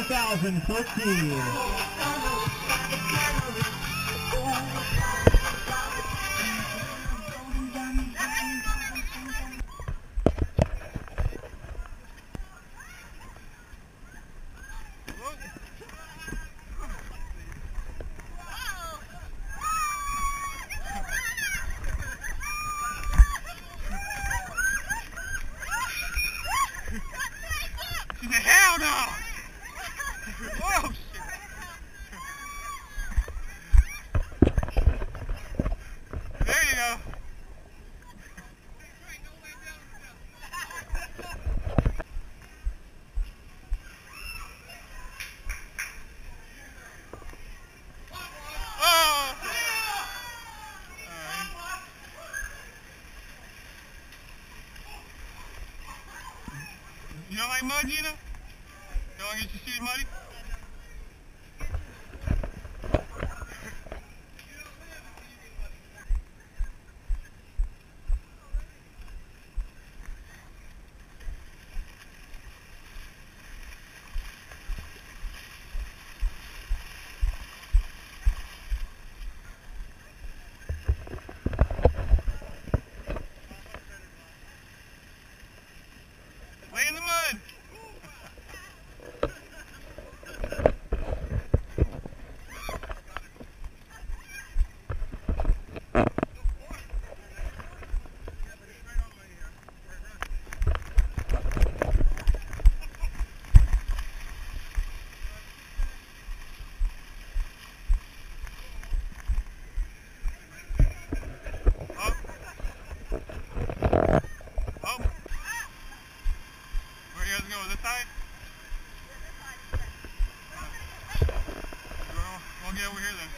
2014. Hell no! Oh shit! There you go. Oh! You don't like mud, Gina? You don't get your shoes muddy? Lay in the mud! This side? We'll get over here then.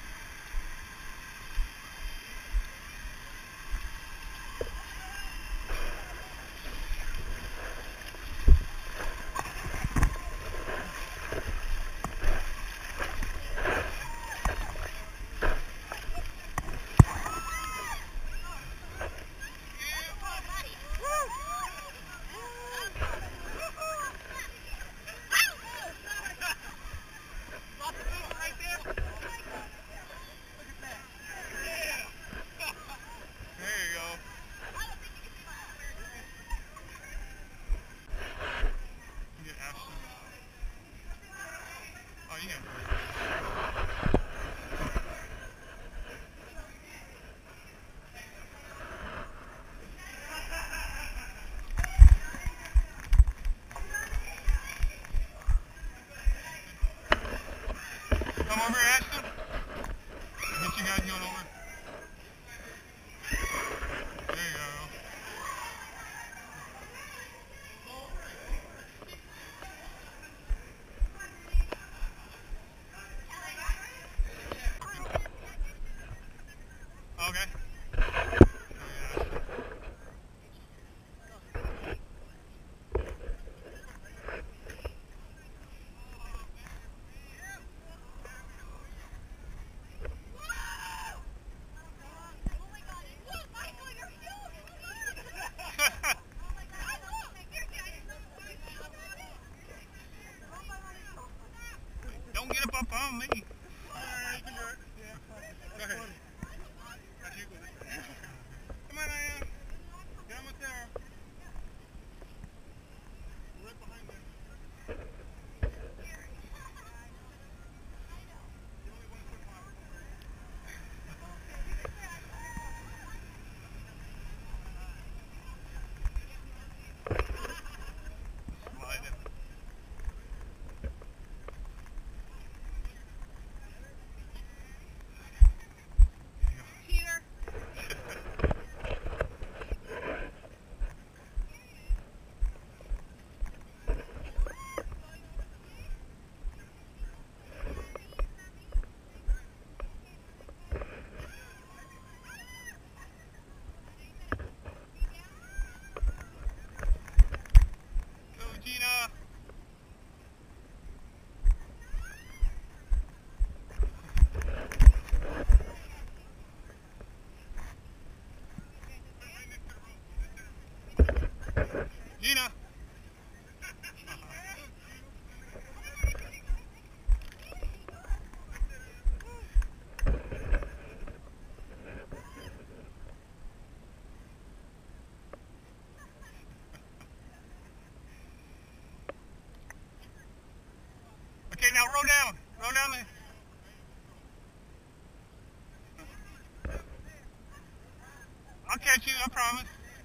Come over, Ashton. Get you guys going over. There you go. Okay. Don't get up on me. Alright, you can do it. Yeah. Go ahead. Come on, Ian. Get him with Sarah. Right behind them. roll down. Roll down there. I'll catch you, I promise.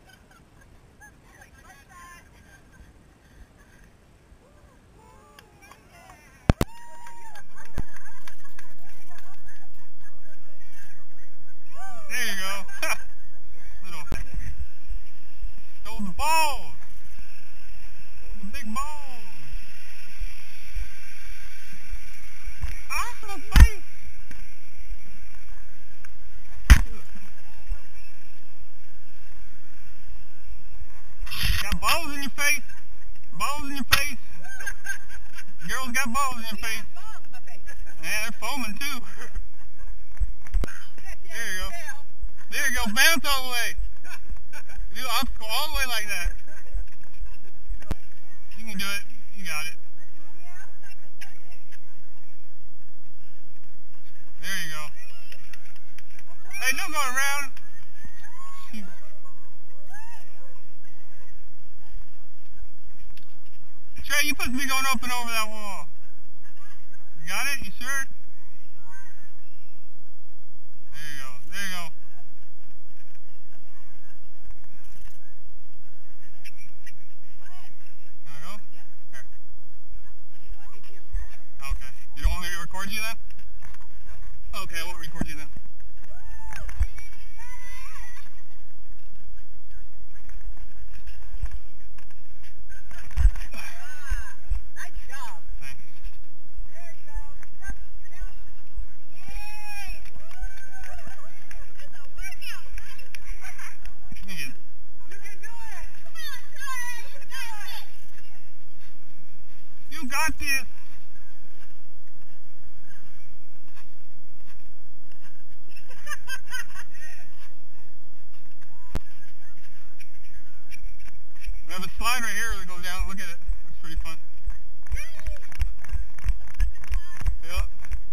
There you go. Little stole the balls. The big balls. Ah, the face. Got balls in your face. Balls in your face. Girls got balls in your face. Yeah, they're foaming too. There you go. There you go. Bounce all the way. Do an obstacle all the way like that. You can do it. You got it. There you go. Hey, no going around. Trey, you supposed to be going up and over that wall. You got it? You sure? There you go. There you go. There we go. Here. Okay. You don't want me to record you then? Okay, I won't record you then. You got this. We have a slide right here that goes down. Look at it. Looks pretty fun. Yep.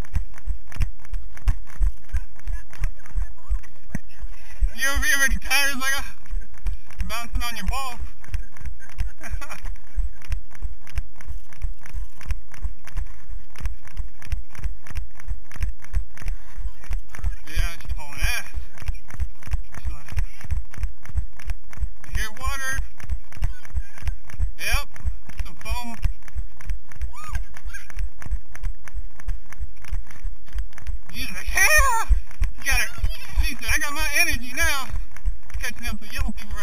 You ever be already tired? It's like bouncing on your balls. Yeah, she's hauling ass. She's like, I hear water. Yep, some foam. She's like, yeah! You got it. She said, I got my energy now. Catching up to yellow people right.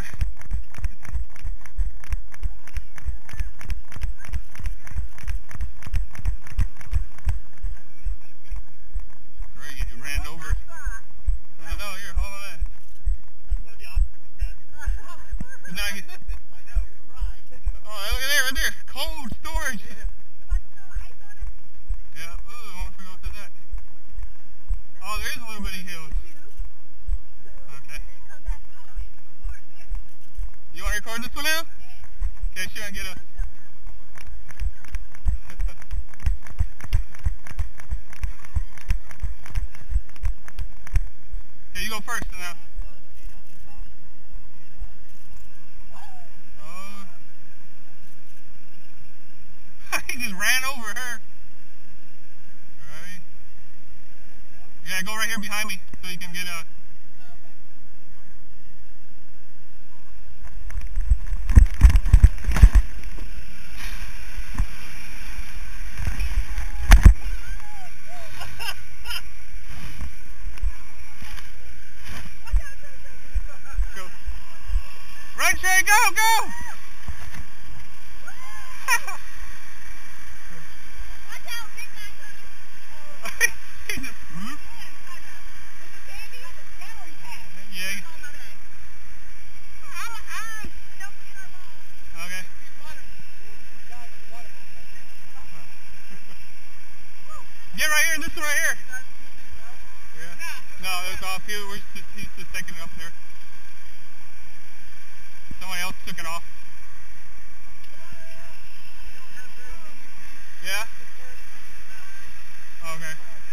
Great, you ran over. I know, you're hauling ass. That's one of the obstacles, guys. Now you, oh, look at there, right there. Cold storage. Yeah, ooh, I won't forget to that. Oh, there is a little bitty hills. Okay. You want to record this one now? Okay, sure, get a... Okay, you go first now. Oh. He just ran over her. Alright. Yeah, go right here behind me so you can get a... Go. Run, Trey, go, go! He just, yeah. Okay. Get right here, this one right here. Yeah. No, it's off here. He's just taking it up there. Somebody else took it off. Yeah? Okay.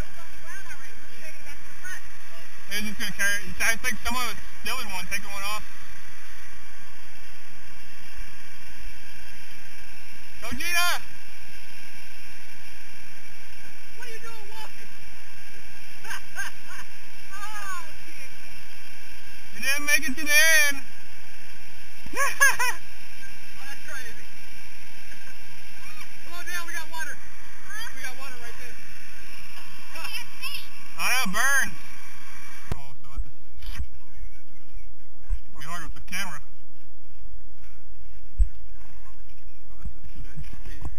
They're just going to carry it. I think someone was stealing one, taking one off. Go, Gina! make it to the end. Oh, that's crazy. Come on down, we got water. We got water right there. I know, it burns. Oh, so it's gonna be hard with the camera. Oh, that's not too bad. Stay here.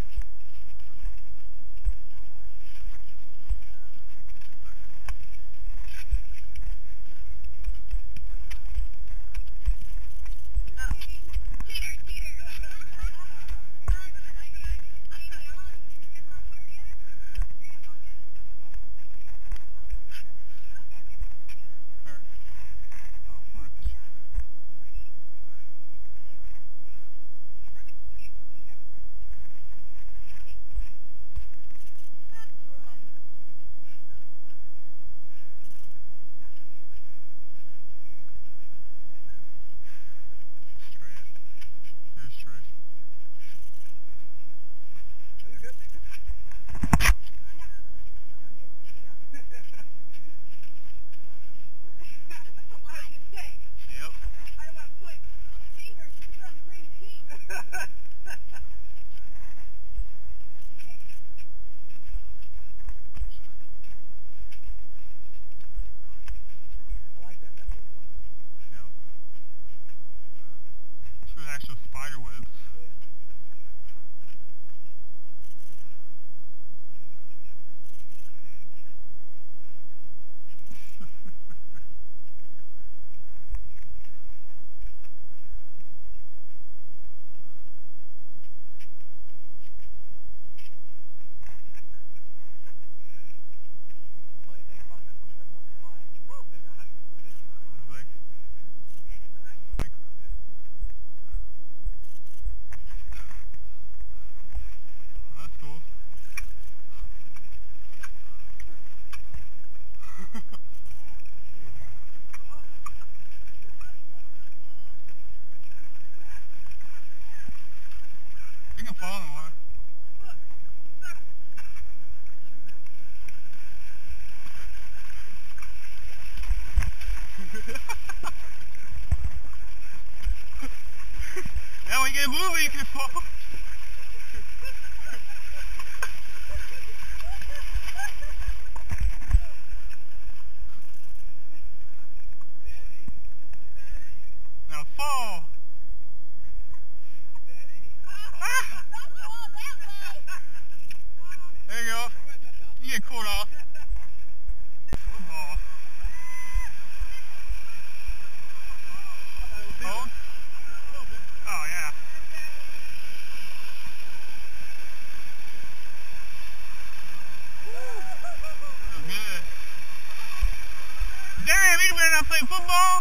Actual spider webs. You can fall in the water. Now when you get a movie, you can fall. Now fall. There you go. You get caught off. Football. Cold? Oh, yeah. That was good. Damn, you better not play football.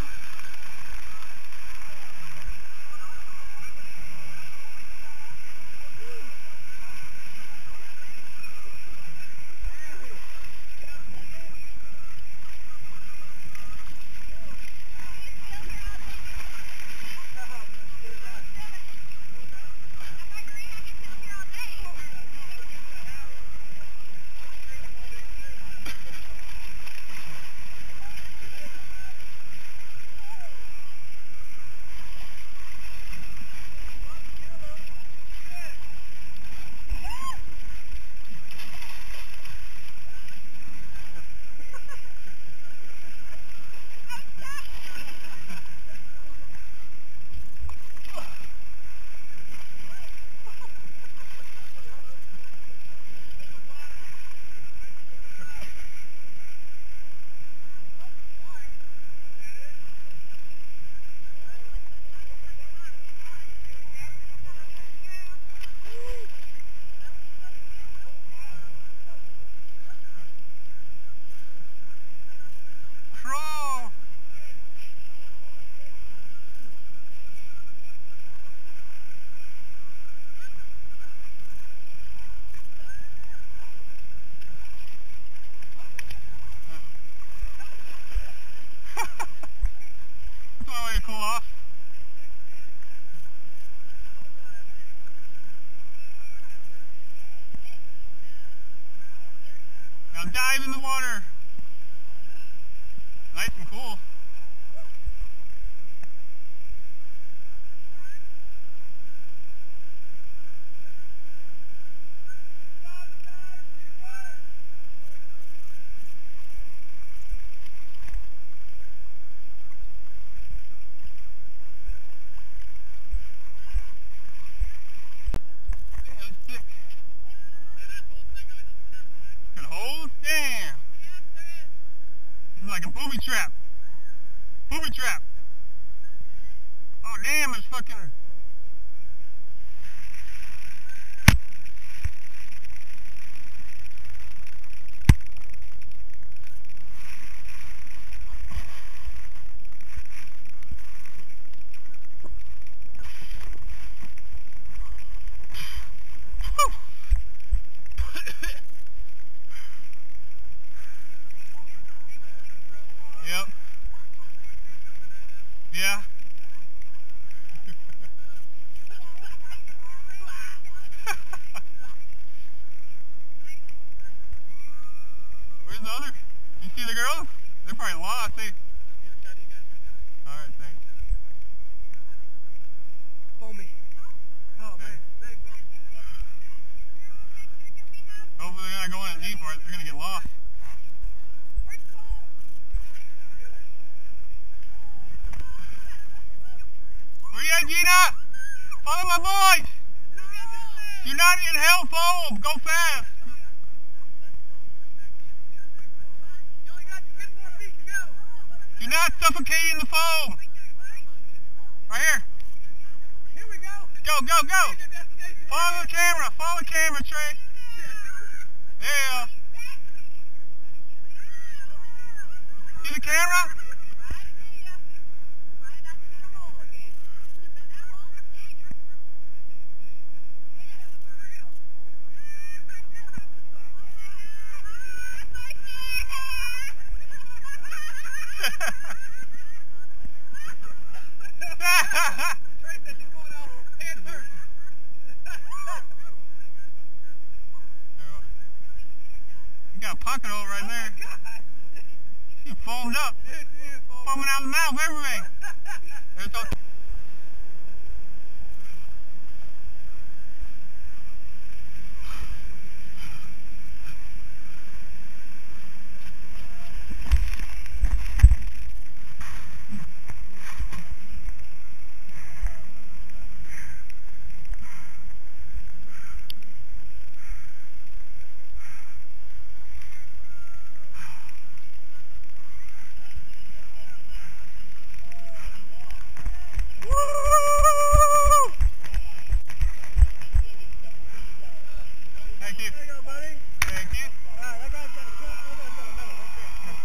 Cool off. Now dive in the water. Nice and cool. like a booby trap. Booby trap. Oh damn, it's fucking... Yep. Yeah. Where's the other? You see the girls? They're probably lost. Alright, thanks. Foamy. Oh man, thanks. Hopefully they're not going in deep or they're gonna get lost. Where you at, Gina? Follow my voice! You're not in hell foam! Go fast! You only got 10 more feet to go. You're not suffocating the foam! Right here! Here we go! Go, go, go! Follow the camera! Follow the camera, Trey! There you go! See the camera? Trey said she's going out head first. You got a pocket hole right there. Oh my God. You foamed up. Yes, she is foaming. Foaming out the mouth, everything. There's no... Thank you. There you go, buddy. Thank you. That guy's got a cup. That guy's got a medal right there.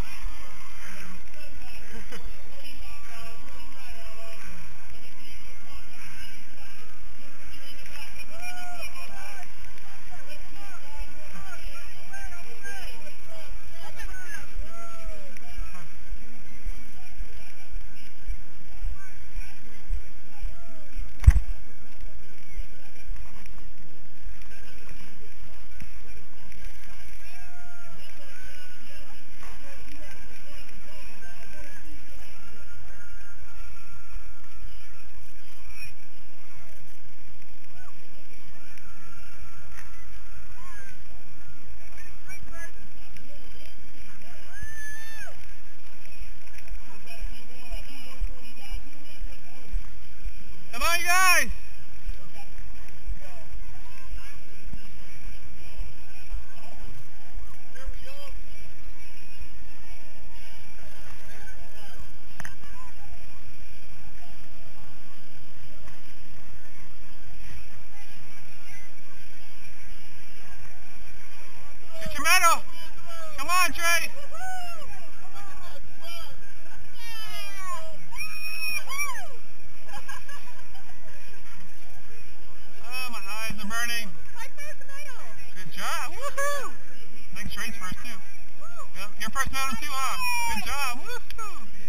Come on, you guys! Get your medal! Come on, Trey! Oh, my eyes are burning. Good job. Woohoo! I think Trey's first, too. Yep, your first medal, too, huh? Good job. Woohoo!